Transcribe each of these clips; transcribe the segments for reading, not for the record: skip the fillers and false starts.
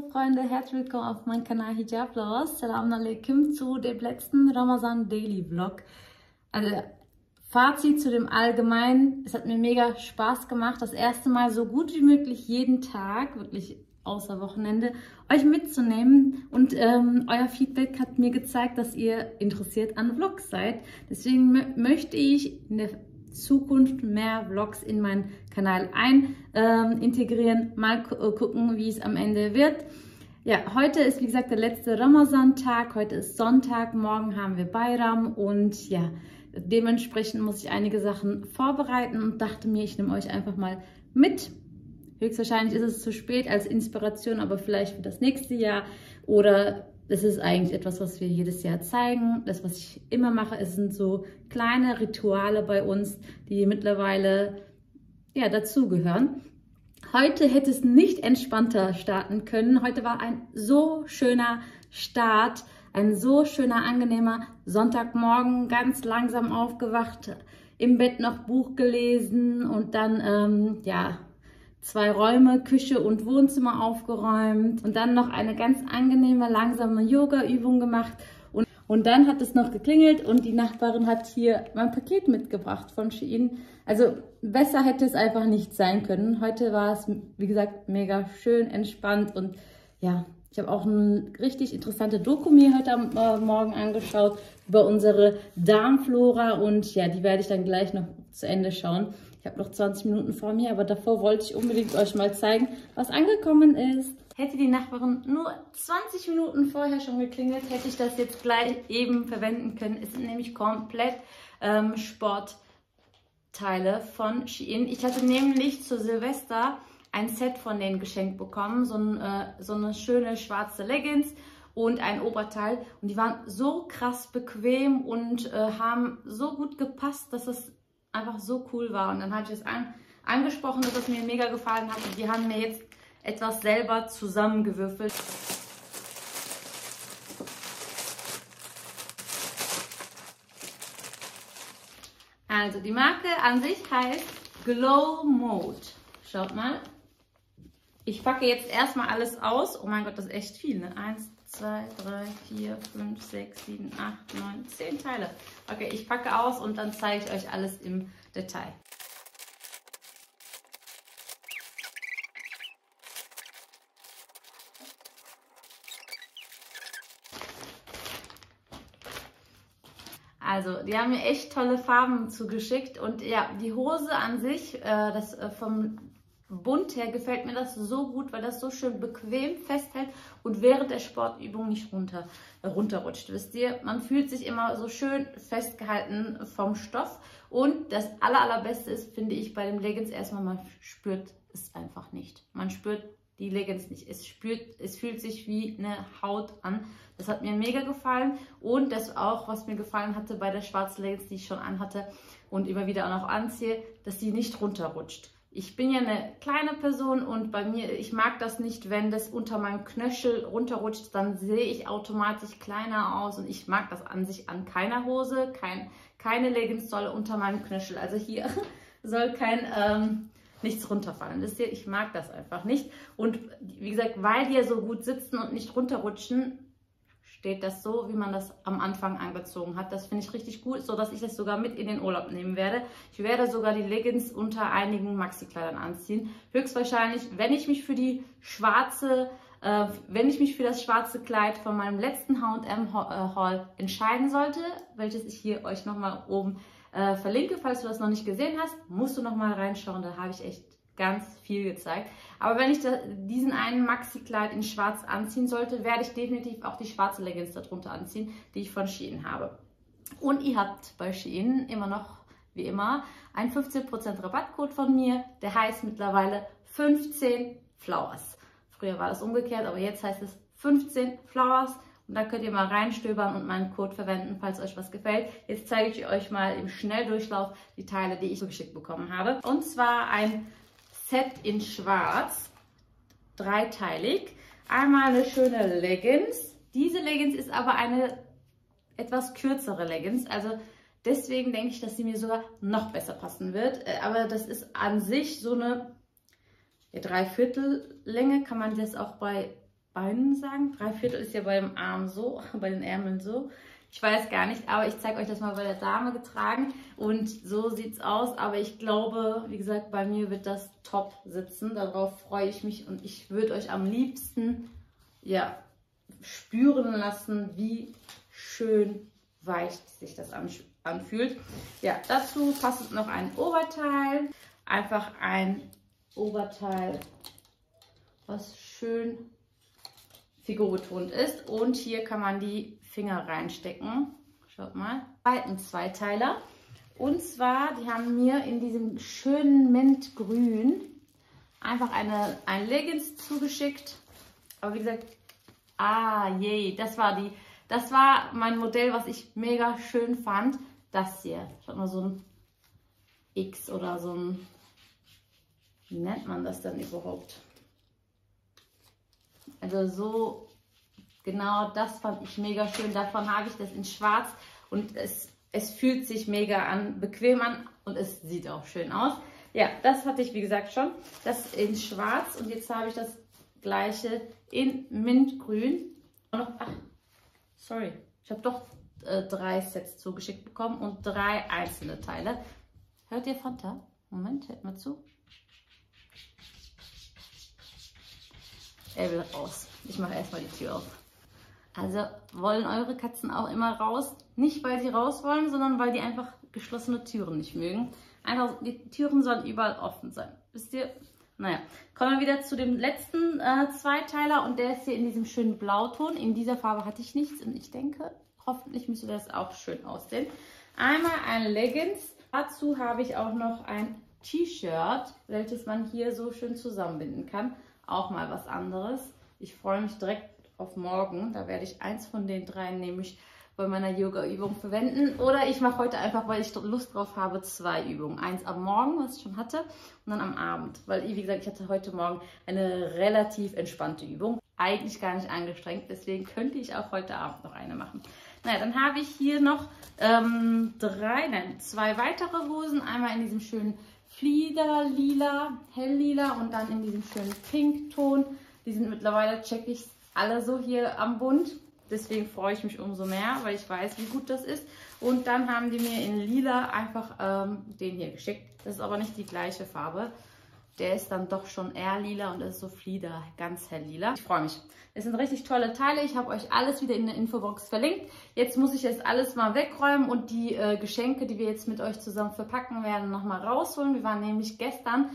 Freunde, herzlich willkommen auf meinem Kanal Hijab Lovers. Salam alaikum zu dem letzten Ramazan Daily Vlog. Also Fazit zu dem Allgemeinen, es hat mir mega Spaß gemacht, das erste Mal so gut wie möglich jeden Tag, wirklich außer Wochenende, euch mitzunehmen. Und euer Feedback hat mir gezeigt, dass ihr interessiert an Vlogs seid. Deswegen möchte ich in der Zukunft mehr Vlogs in meinen Kanal integrieren. Mal gucken, wie es am Ende wird. Ja, heute ist wie gesagt der letzte Ramazan-Tag. Heute ist Sonntag, morgen haben wir Bayram und ja, dementsprechend muss ich einige Sachen vorbereiten und dachte mir, ich nehme euch einfach mal mit. Höchstwahrscheinlich ist es zu spät als Inspiration, aber vielleicht für das nächste Jahr oder es ist eigentlich etwas, was wir jedes Jahr zeigen. Das, was ich immer mache, es sind so kleine Rituale bei uns, die mittlerweile ja, dazugehören. Heute hätte es nicht entspannter starten können. Heute war ein so schöner Start, ein so schöner, angenehmer Sonntagmorgen, ganz langsam aufgewacht, im Bett noch Buch gelesen und dann, ja, 2 Räume, Küche und Wohnzimmer aufgeräumt und dann noch eine ganz angenehme, langsame Yoga-Übung gemacht. Und dann hat es noch geklingelt und die Nachbarin hat hier mein Paket mitgebracht von Shein. Also besser hätte es einfach nicht sein können. Heute war es, wie gesagt, mega schön, entspannt und ja, ich habe auch eine richtig interessante Doku mir heute am Morgen angeschaut über unsere Darmflora und ja, die werde ich dann gleich noch zu Ende schauen. Ich habe noch 20 Minuten vor mir, aber davor wollte ich unbedingt euch mal zeigen, was angekommen ist. Hätte die Nachbarin nur 20 Minuten vorher schon geklingelt, hätte ich das jetzt gleich eben verwenden können. Es sind nämlich komplett Sportteile von Shein. Ich hatte nämlich zu Silvester ein Set von denen geschenkt bekommen, so eine schöne schwarze Leggings und ein Oberteil. Und die waren so krass bequem und haben so gut gepasst, dass es einfach so cool war. Und dann habe ich es angesprochen, dass es mir mega gefallen hat. Und die haben mir jetzt etwas selber zusammengewürfelt. Also die Marke an sich heißt Glow Mode. Schaut mal. Ich packe jetzt erstmal alles aus. Oh mein Gott, das ist echt viel, ne? 1, 2, 3, 4, 5, 6, 7, 8, 9, 10 Teile. Okay, ich packe aus und dann zeige ich euch alles im Detail. Also, die haben mir echt tolle Farben zugeschickt und ja, die Hose an sich, vom Bund her gefällt mir das so gut, weil das so schön bequem festhält und während der Sportübung nicht runterrutscht. Wisst ihr, man fühlt sich immer so schön festgehalten vom Stoff und das allerbeste ist, finde ich, bei dem Leggings erstmal, man spürt es einfach nicht. Man spürt die Leggings nicht. Es fühlt sich wie eine Haut an. Das hat mir mega gefallen und das auch, was mir gefallen hatte bei der schwarzen Leggings, die ich schon anhatte und immer wieder auch noch anziehe, dass sie nicht runterrutscht. Ich bin ja eine kleine Person und bei mir, ich mag das nicht, wenn das unter meinem Knöchel runterrutscht, dann sehe ich automatisch kleiner aus und ich mag das an sich an keiner Hose, keine Leggings soll unter meinem Knöchel, also hier soll nichts runterfallen. Wisst ihr, ich mag das einfach nicht und wie gesagt, weil die ja so gut sitzen und nicht runterrutschen, steht das so, wie man das am Anfang angezogen hat. Das finde ich richtig gut, so dass ich das sogar mit in den Urlaub nehmen werde. Ich werde sogar die Leggings unter einigen Maxi-Kleidern anziehen. Höchstwahrscheinlich, wenn ich mich für das schwarze Kleid von meinem letzten H&M Haul entscheiden sollte, welches ich hier euch nochmal oben verlinke, falls du das noch nicht gesehen hast, musst du nochmal reinschauen, da habe ich echt ganz viel gezeigt. Aber wenn ich diesen einen Maxi-Kleid in schwarz anziehen sollte, werde ich definitiv auch die schwarze Leggings darunter anziehen, die ich von Shein habe. Und ihr habt bei Shein immer noch, wie immer, einen 15% Rabattcode von mir, der heißt mittlerweile 15 Flowers. Früher war das umgekehrt, aber jetzt heißt es 15 Flowers. Und da könnt ihr mal reinstöbern und meinen Code verwenden, falls euch was gefällt. Jetzt zeige ich euch mal im Schnelldurchlauf die Teile, die ich zugeschickt bekommen habe. Und zwar ein Set in schwarz, dreiteilig. Einmal eine schöne Leggings. Diese Leggings ist aber eine etwas kürzere Leggings. Also deswegen denke ich, dass sie mir sogar noch besser passen wird. Aber das ist an sich so eine 3/4 Länge. Kann man das auch bei Beinen sagen. 3/4 ist ja bei dem Arm so, bei den Ärmeln so. Ich weiß gar nicht, aber ich zeige euch das mal bei der Dame getragen und so sieht es aus. Aber ich glaube, wie gesagt, bei mir wird das top sitzen. Darauf freue ich mich und ich würde euch am liebsten ja, spüren lassen, wie schön weich sich das anfühlt. Ja, dazu passt noch ein Oberteil. Einfach ein Oberteil, was schön figurbetont ist. Und hier kann man die Finger reinstecken. Schaut mal. Zweiten Zweiteiler. Und zwar, die haben mir in diesem schönen Mintgrün einfach ein Leggings zugeschickt. Aber wie gesagt, yay, das war mein Modell, was ich mega schön fand. Das hier. Schaut mal, so ein X oder so ein, wie nennt man das denn überhaupt? Also so, genau das fand ich mega schön. Davon habe ich das in schwarz und es fühlt sich mega bequem an und es sieht auch schön aus. Ja, das hatte ich wie gesagt schon. Das in schwarz und jetzt habe ich das gleiche in Mintgrün. Und noch, sorry, ich habe doch 3 Sets zugeschickt bekommen und 3 einzelne Teile. Hört ihr Fanta? Moment, hört mal zu. Er will raus. Ich mache erstmal die Tür auf. Also wollen eure Katzen auch immer raus? Nicht, weil sie raus wollen, sondern weil die einfach geschlossene Türen nicht mögen. Einfach, die Türen sollen überall offen sein. Wisst ihr? Naja, kommen wir wieder zu dem letzten Zweiteiler und der ist hier in diesem schönen Blauton. In dieser Farbe hatte ich nichts und ich denke, hoffentlich müsste das auch schön aussehen. Einmal ein Leggings. Dazu habe ich auch noch ein T-Shirt, welches man hier so schön zusammenbinden kann. Auch mal was anderes. Ich freue mich direkt auf morgen. Da werde ich eins von den 3 nämlich bei meiner Yoga-Übung verwenden. Oder ich mache heute einfach, weil ich Lust drauf habe, 2 Übungen. Eins am Morgen, was ich schon hatte, und dann am Abend. Weil, wie gesagt, ich hatte heute Morgen eine relativ entspannte Übung. Eigentlich gar nicht angestrengt, deswegen könnte ich auch heute Abend noch eine machen. Naja, dann habe ich hier noch 2 weitere Hosen. Einmal in diesem schönen Flieder-Lila, Hell-Lila und dann in diesem schönen Pinkton. Die sind mittlerweile, checke ich, alle so hier am Bund. Deswegen freue ich mich umso mehr, weil ich weiß, wie gut das ist. Und dann haben die mir in Lila einfach den hier geschickt. Das ist aber nicht die gleiche Farbe. Der ist dann doch schon eher lila und das ist so Flieder, ganz hell lila. Ich freue mich. Es sind richtig tolle Teile. Ich habe euch alles wieder in der Infobox verlinkt. Jetzt muss ich das alles mal wegräumen und die Geschenke, die wir jetzt mit euch zusammen verpacken werden, nochmal rausholen. Wir waren nämlich gestern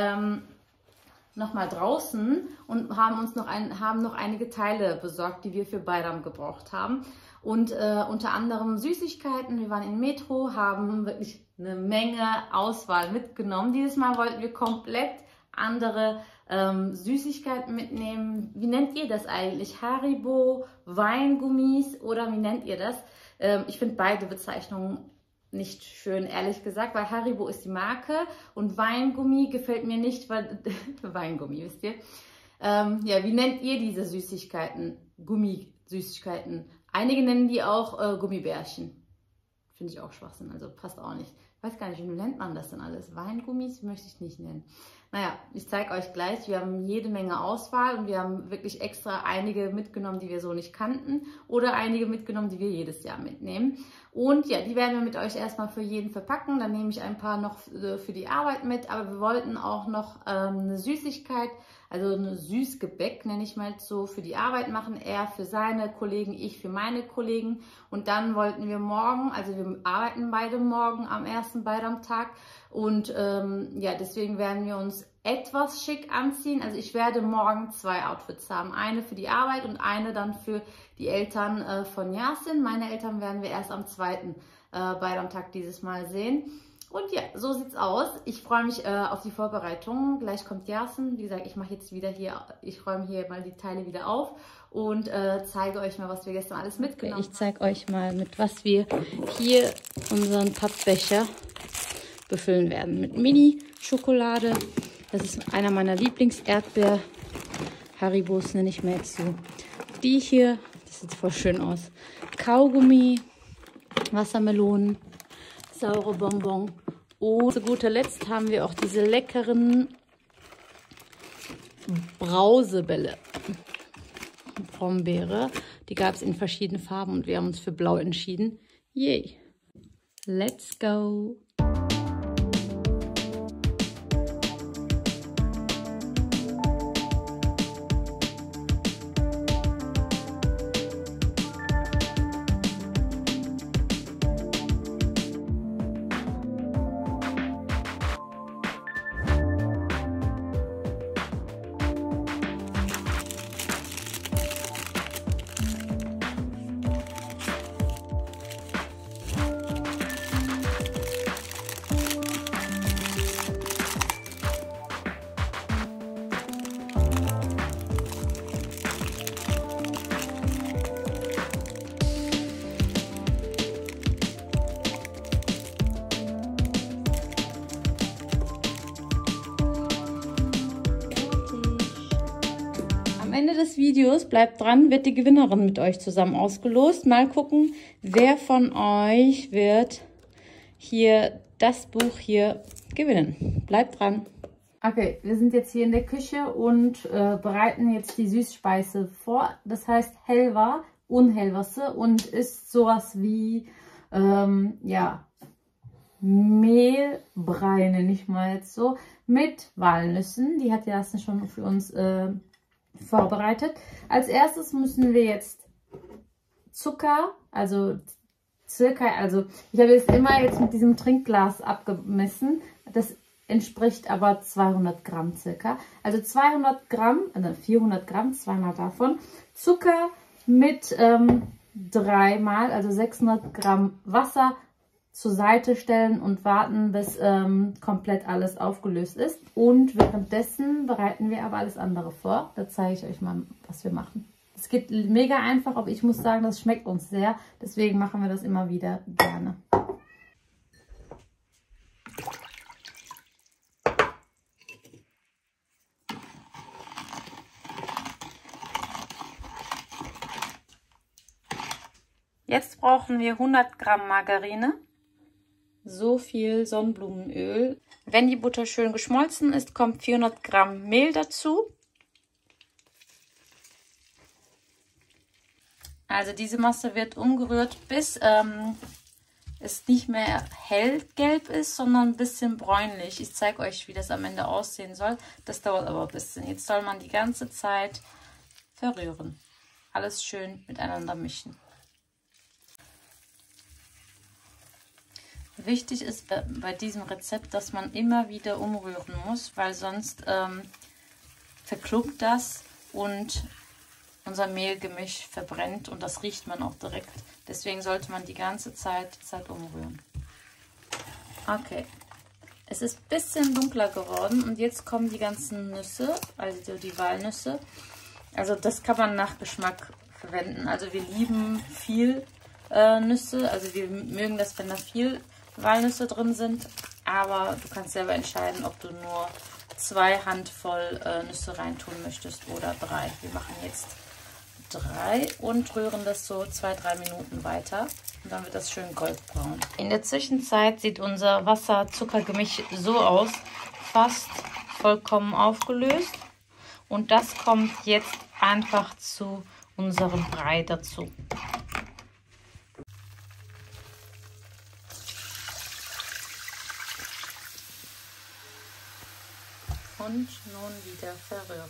nochmal draußen und haben noch einige Teile besorgt, die wir für Bayram gebraucht haben. Und unter anderem Süßigkeiten. Wir waren in Metro, haben wirklich eine Menge Auswahl mitgenommen. Dieses Mal wollten wir komplett andere Süßigkeiten mitnehmen. Wie nennt ihr das eigentlich? Haribo, Weingummis oder wie nennt ihr das? Ich finde beide Bezeichnungen nicht schön, ehrlich gesagt, weil Haribo ist die Marke und Weingummi gefällt mir nicht, weil Weingummi, wisst ihr? Ja, wie nennt ihr diese Süßigkeiten? Gummisüßigkeiten. Einige nennen die auch Gummibärchen. Finde ich auch Schwachsinn, also passt auch nicht. Ich weiß gar nicht, wie nennt man das denn alles? Weingummis möchte ich nicht nennen. Naja, ich zeige euch gleich, wir haben jede Menge Auswahl und wir haben wirklich extra einige mitgenommen, die wir so nicht kannten oder einige mitgenommen, die wir jedes Jahr mitnehmen. Und ja, die werden wir mit euch erstmal für jeden verpacken, dann nehme ich ein paar noch für die Arbeit mit, aber wir wollten auch noch eine Süßigkeit, also ein Süßgebäck, nenne ich mal so, für die Arbeit machen. Er für seine Kollegen, ich für meine Kollegen. Und dann wollten wir morgen, also wir arbeiten beide morgen am ersten Bayram-Tag. Und ja, deswegen werden wir uns etwas schick anziehen. Also ich werde morgen 2 Outfits haben. Eine für die Arbeit und eine dann für die Eltern von Yasin. Meine Eltern werden wir erst am 2. Bayram-Tag dieses Mal sehen. Und ja, so sieht's aus. Ich freue mich auf die Vorbereitungen. Gleich kommt Yasin. Wie gesagt, ich mache jetzt wieder hier, ich räume hier mal die Teile wieder auf und zeige euch mal, was wir gestern alles mitgenommen haben. Ich zeige euch mal, mit was wir hier unseren Pappbecher befüllen werden. Mit Mini-Schokolade. Das ist einer meiner Lieblings-Erdbeer. Haribos nenne ich mir jetzt so. Die hier, das sieht voll schön aus. Kaugummi, Wassermelonen, saure Bonbon. Und zu guter Letzt haben wir auch diese leckeren Brausebälle. Brombeere. Die gab es in verschiedenen Farben und wir haben uns für blau entschieden. Yay! Let's go! Am Ende des Videos, bleibt dran, wird die Gewinnerin mit euch zusammen ausgelost. Mal gucken, wer von euch wird hier das Buch hier gewinnen. Bleibt dran. Okay, wir sind jetzt hier in der Küche und bereiten jetzt die Süßspeise vor. Das heißt Helva, Unhelvasse, und ist sowas wie, ja, Mehlbrei, nenne ich mal jetzt so, mit Walnüssen. Die hat Jasmin schon für uns vorbereitet. Als erstes müssen wir jetzt Zucker, also circa, also ich habe jetzt immer mit diesem Trinkglas abgemessen. Das entspricht aber 200 Gramm circa. Also 200 Gramm, also 400 Gramm, zweimal davon. Zucker mit dreimal, also 600 Gramm Wasser zur Seite stellen und warten, bis komplett alles aufgelöst ist. Und währenddessen bereiten wir aber alles andere vor. Da zeige ich euch mal, was wir machen. Es geht mega einfach, aber ich muss sagen, das schmeckt uns sehr. Deswegen machen wir das immer wieder gerne. Jetzt brauchen wir 100 Gramm Margarine. So viel Sonnenblumenöl. Wenn die Butter schön geschmolzen ist, kommt 400 Gramm Mehl dazu. Also diese Masse wird umgerührt, bis es nicht mehr hellgelb ist, sondern ein bisschen bräunlich. Ich zeige euch, wie das am Ende aussehen soll. Das dauert aber ein bisschen. Jetzt soll man die ganze Zeit verrühren. Alles schön miteinander mischen. Wichtig ist bei diesem Rezept, dass man immer wieder umrühren muss, weil sonst verklumpt das und unser Mehlgemisch verbrennt und das riecht man auch direkt. Deswegen sollte man die ganze Zeit umrühren. Okay, es ist ein bisschen dunkler geworden und jetzt kommen die ganzen Nüsse, also die Walnüsse. Also das kann man nach Geschmack verwenden. Also wir lieben viel Nüsse, also wir mögen das, wenn da viel Walnüsse drin sind, aber du kannst selber entscheiden, ob du nur 2 Handvoll Nüsse reintun möchtest oder 3. Wir machen jetzt 3 und rühren das so 2-3 Minuten weiter und dann wird das schön goldbraun. In der Zwischenzeit sieht unser Wasser-Zucker-Gemisch so aus, fast vollkommen aufgelöst, und das kommt jetzt einfach zu unserem Brei dazu. Und nun wieder verrühren.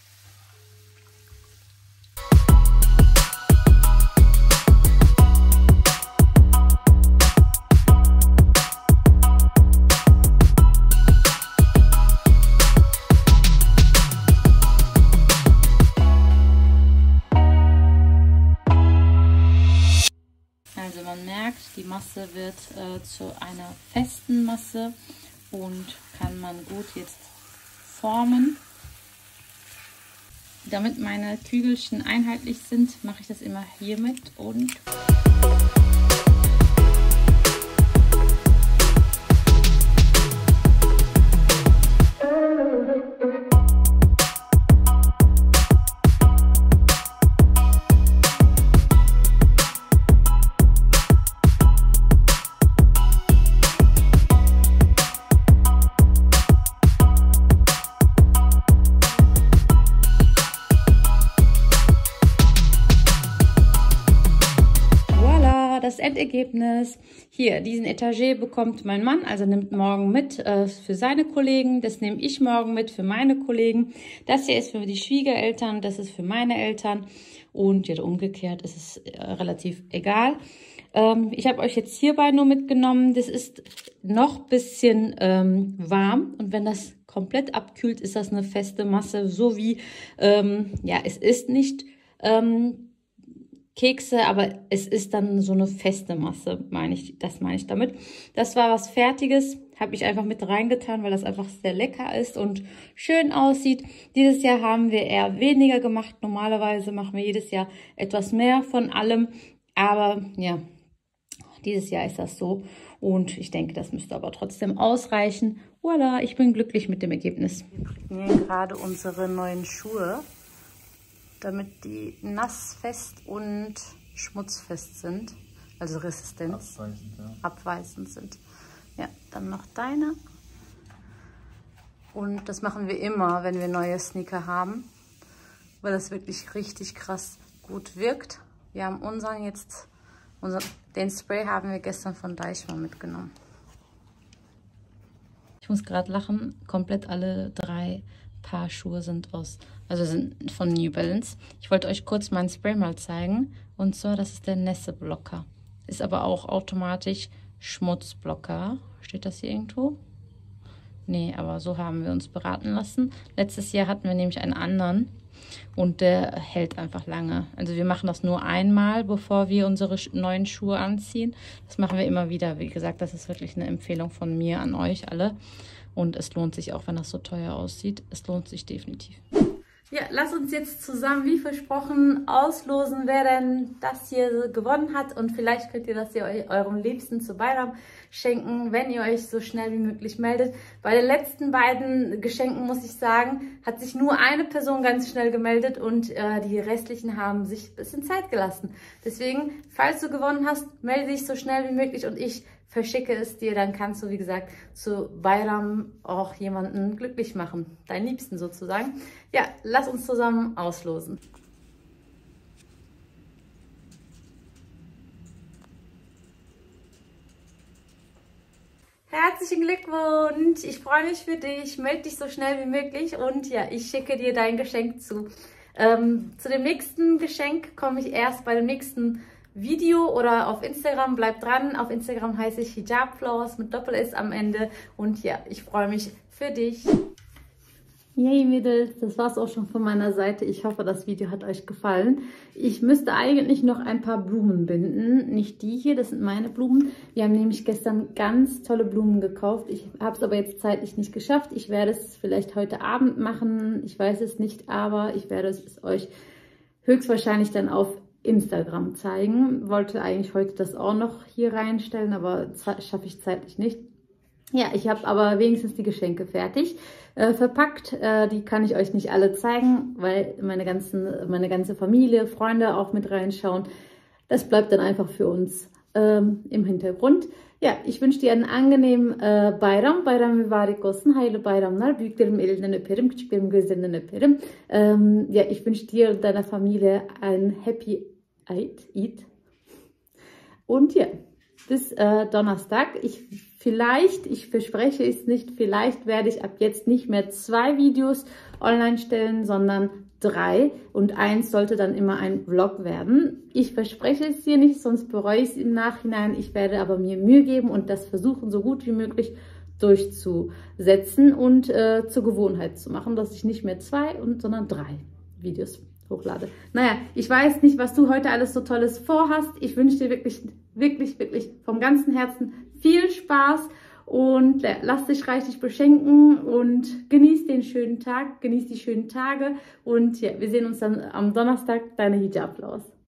Also man merkt, die Masse wird zu einer festen Masse und kann man gut jetzt formen. Damit meine Kügelchen einheitlich sind, mache ich das immer hiermit und Endergebnis. Hier, diesen Etagé bekommt mein Mann, also nimmt morgen mit für seine Kollegen. Das nehme ich morgen mit für meine Kollegen. Das hier ist für die Schwiegereltern, das ist für meine Eltern. Und ja, umgekehrt ist es relativ egal. Ich habe euch jetzt hierbei nur mitgenommen. Das ist noch ein bisschen warm. Und wenn das komplett abkühlt, ist das eine feste Masse. So wie, ja, es ist nicht Kekse, aber es ist dann so eine feste Masse, meine ich. Das meine ich damit. Das war was Fertiges. Habe ich einfach mit reingetan, weil das einfach sehr lecker ist und schön aussieht. Dieses Jahr haben wir eher weniger gemacht. Normalerweise machen wir jedes Jahr etwas mehr von allem. Aber ja, dieses Jahr ist das so. Und ich denke, das müsste aber trotzdem ausreichen. Voilà, ich bin glücklich mit dem Ergebnis. Wir präparieren gerade unsere neuen Schuhe, damit die nassfest und schmutzfest sind. Also Resistenz. Abweisend, ja. Abweisend sind. Ja, dann noch deine. Und das machen wir immer, wenn wir neue Sneaker haben, weil das wirklich richtig krass gut wirkt. Wir haben unseren jetzt, den Spray haben wir gestern von Deichmann mitgenommen. Ich muss gerade lachen, komplett alle 3 Paar Schuhe sind sind von New Balance. Ich wollte euch kurz meinen Spray mal zeigen. Und zwar, das ist der Nässeblocker. Ist aber auch automatisch Schmutzblocker. Steht das hier irgendwo? Nee, aber so haben wir uns beraten lassen. Letztes Jahr hatten wir nämlich einen anderen und der hält einfach lange. Also wir machen das nur einmal, bevor wir unsere neuen Schuhe anziehen. Das machen wir immer wieder. Wie gesagt, das ist wirklich eine Empfehlung von mir an euch alle. Und es lohnt sich auch, wenn das so teuer aussieht. Es lohnt sich definitiv. Ja, lass uns jetzt zusammen, wie versprochen, auslosen, wer denn das hier gewonnen hat. Und vielleicht könnt ihr das ja eurem Liebsten zu Bayram schenken, wenn ihr euch so schnell wie möglich meldet. Bei den letzten beiden Geschenken, muss ich sagen, hat sich nur eine Person ganz schnell gemeldet und die restlichen haben sich ein bisschen Zeit gelassen. Deswegen, falls du gewonnen hast, melde dich so schnell wie möglich und ich verschicke es dir, dann kannst du, wie gesagt, zu Bayram auch jemanden glücklich machen. Deinen Liebsten sozusagen. Ja, lass uns zusammen auslosen. Herzlichen Glückwunsch! Ich freue mich für dich. Melde dich so schnell wie möglich und ja, ich schicke dir dein Geschenk zu. Zu dem nächsten Geschenk komme ich erst bei dem nächsten Video oder auf Instagram. Bleibt dran. Auf Instagram heiße ich Hijabflowers mit Doppel-S am Ende. Und ja, ich freue mich für dich. Yay Mädels, das war's auch schon von meiner Seite. Ich hoffe, das Video hat euch gefallen. Ich müsste eigentlich noch ein paar Blumen binden. Nicht die hier, das sind meine Blumen. Wir haben nämlich gestern ganz tolle Blumen gekauft. Ich habe es aber jetzt zeitlich nicht geschafft. Ich werde es vielleicht heute Abend machen. Ich weiß es nicht, aber ich werde es euch höchstwahrscheinlich dann auf Instagram zeigen. Wollte eigentlich heute das auch noch hier reinstellen, aber das schaffe ich zeitlich nicht. Ja, ich habe aber wenigstens die Geschenke fertig. Verpackt, die kann ich euch nicht alle zeigen, weil meine ganze Familie, Freunde auch mit reinschauen. Das bleibt dann einfach für uns im Hintergrund. Ja, ich wünsche dir einen angenehmen Bayram. Bayram mübarek olsun. Hayırlı bayramlar. Büyüklerim elinden öperim, küçüklerim gözlerinden öperim. Ja, ich wünsche dir und deiner Familie ein Happy Eid. Und ja, bis Donnerstag. Ich verspreche es nicht, vielleicht werde ich ab jetzt nicht mehr 2 Videos online stellen, sondern 3 und 1 sollte dann immer ein Vlog werden. Ich verspreche es dir nicht, sonst bereue ich es im Nachhinein. Ich werde aber mir Mühe geben und das versuchen, so gut wie möglich durchzusetzen und zur Gewohnheit zu machen, dass ich nicht mehr 2, sondern 3 Videos hochlade. Naja, ich weiß nicht, was du heute alles so Tolles vorhast. Ich wünsche dir wirklich, wirklich, wirklich vom ganzen Herzen viel Spaß und lass dich reichlich beschenken und genieß den schönen Tag, genieß die schönen Tage und ja, wir sehen uns dann am Donnerstag, deine Hijabflowers.